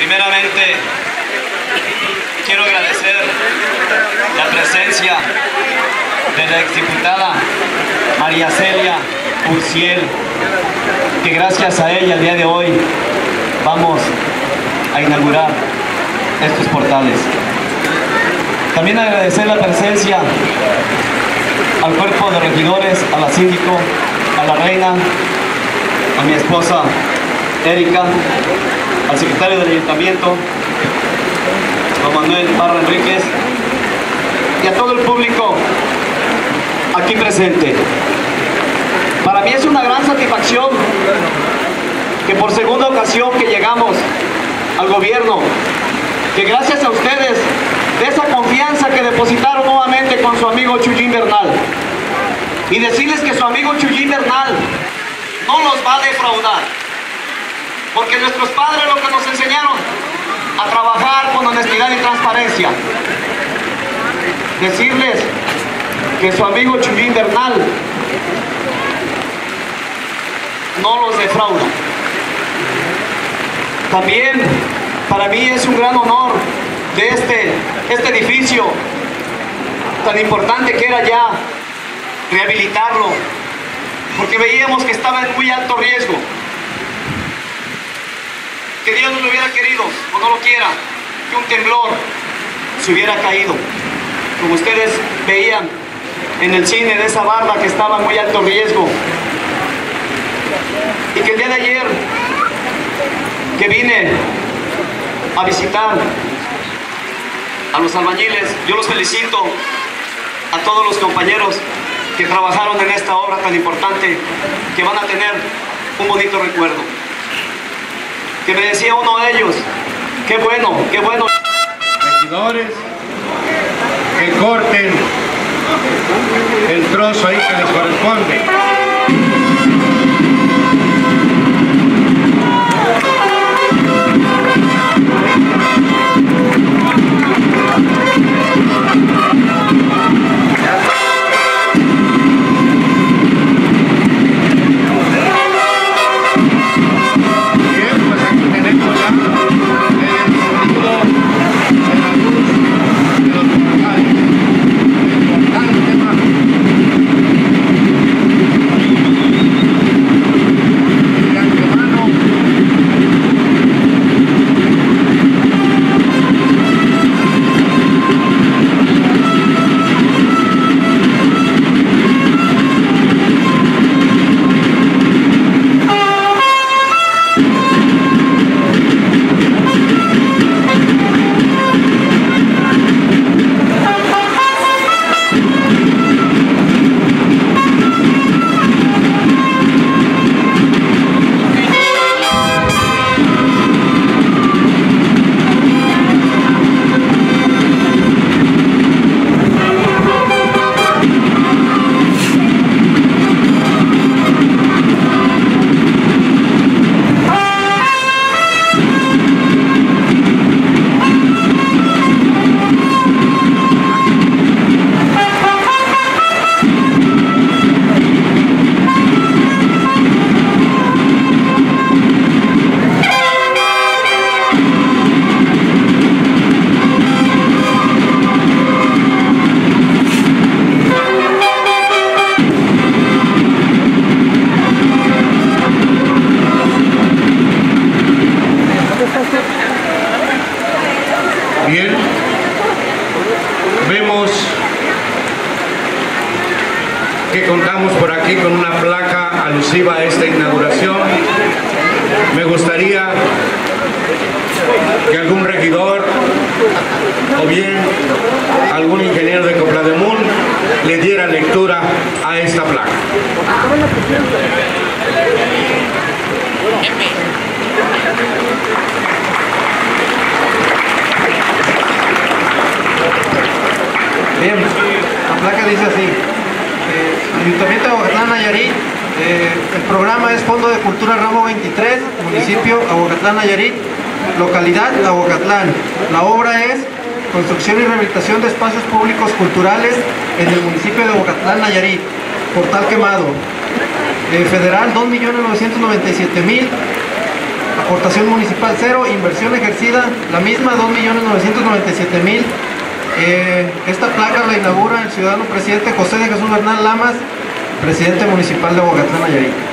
Primeramente, quiero agradecer la presencia de la exdiputada María Celia Urciel, que gracias a ella el día de hoy vamos a inaugurar estos portales. También agradecer la presencia al cuerpo de regidores, a la síndico, a la reina, a mi esposa Erika, al secretario del ayuntamiento, Juan Manuel Parra Enríquez, y a todo el público aquí presente. Para mí es una gran satisfacción que por segunda ocasión que llegamos al gobierno, que gracias a ustedes, de esa confianza que depositaron nuevamente con su amigo Chuyín Bernal, y decirles que su amigo Chuyín Bernal no los va a defraudar, porque nuestros padres lo que nos enseñaron a trabajar con honestidad y transparencia. Decirles que su amigo Chuyín Bernal no los defrauda. También para mí es un gran honor de este edificio tan importante que era ya rehabilitarlo, porque veíamos que estaba en muy alto riesgo, que Dios no lo hubiera querido o no lo quiera, que un temblor se hubiera caído, como ustedes veían en el cine, de esa barda que estaba en muy alto riesgo. Y que el día de ayer que vine a visitar a los albañiles, yo los felicito a todos los compañeros que trabajaron en esta obra tan importante, que van a tener un bonito recuerdo. Que me decía uno de ellos, qué bueno. Regidores, que corten el trozo ahí que les corresponde. Bien, vemos que contamos por aquí con una placa alusiva a esta inauguración. Me gustaría que algún regidor o bien algún ingeniero de Coplademún le diera lectura a esta placa. Bien, la placa dice así: Ayuntamiento de Aguacatlán, Nayarit, el programa es Fondo de Cultura Ramo 23, municipio Aguacatlán, Nayarit, localidad Aguacatlán. La obra es construcción y rehabilitación de espacios públicos culturales en el municipio de Aguacatlán, Nayarit, Portal Quemado. Federal 2.997.000, aportación municipal 0, inversión ejercida, la misma, 2.997.000. Esta placa la inaugura el ciudadano presidente José de Jesús Bernal Lamas, presidente municipal de Aguacatlán, Nayarit.